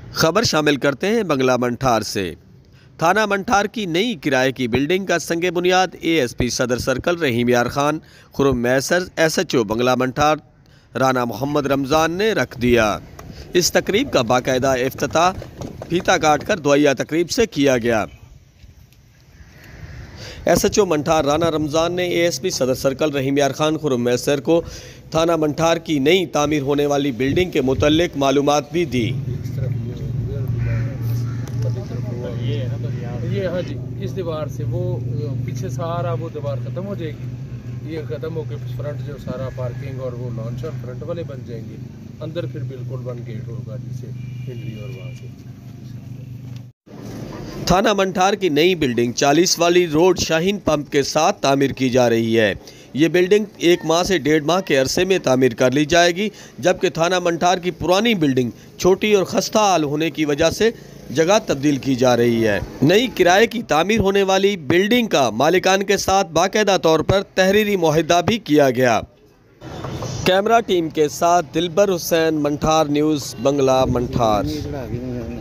खबर शामिल करते हैं बंगला मंठार से। थाना मंठार की नई किराए की बिल्डिंग का संगे बुनियाद एएसपी सदर सर्कल रहीम यार खान, खुरम मैसर, एसएचओ बंगला मंठार राना मोहम्मद रमज़ान ने रख दिया। इस तकरीब का बाकायदा इफ्तिताह फीता काटकर दुआया तकरीब से किया गया। एसएचओ मंठार राना रमज़ान ने एएसपी सदर सर्कल रहीम यार खान, खुरम मैसर को थाना मंठार की नई तामीर होने वाली बिल्डिंग के मुतल्लिक मालूमात भी दी। ये हाँ जी, इस दीवार से वो पीछे सारा वो दीवार ख़त्म हो जाएगी। ये ख़त्म होकर फ्रंट जो सारा पार्किंग और वो लॉन्च और फ्रंट वाले बन जाएंगे। अंदर फिर बिल्कुल वन गेट होगा जिसे एंट्री और वहाँ से। थाना मंठार की नई बिल्डिंग 40 वाली रोड शाहीन पंप के साथ तामीर की जा रही है। ये बिल्डिंग 1 माह से 1.5 माह के अरसे में तामीर कर ली जाएगी, जबकि थाना मंठार की पुरानी बिल्डिंग छोटी और खस्ता हाल होने की वजह से जगह तब्दील की जा रही है। नई किराए की तामीर होने वाली बिल्डिंग का मालिकान के साथ बाकायदा तौर पर तहरीरी मुआहिदा भी किया गया। कैमरा टीम के साथ दिलबर हुसैन, मंठार न्यूज़, बंगला मंठार।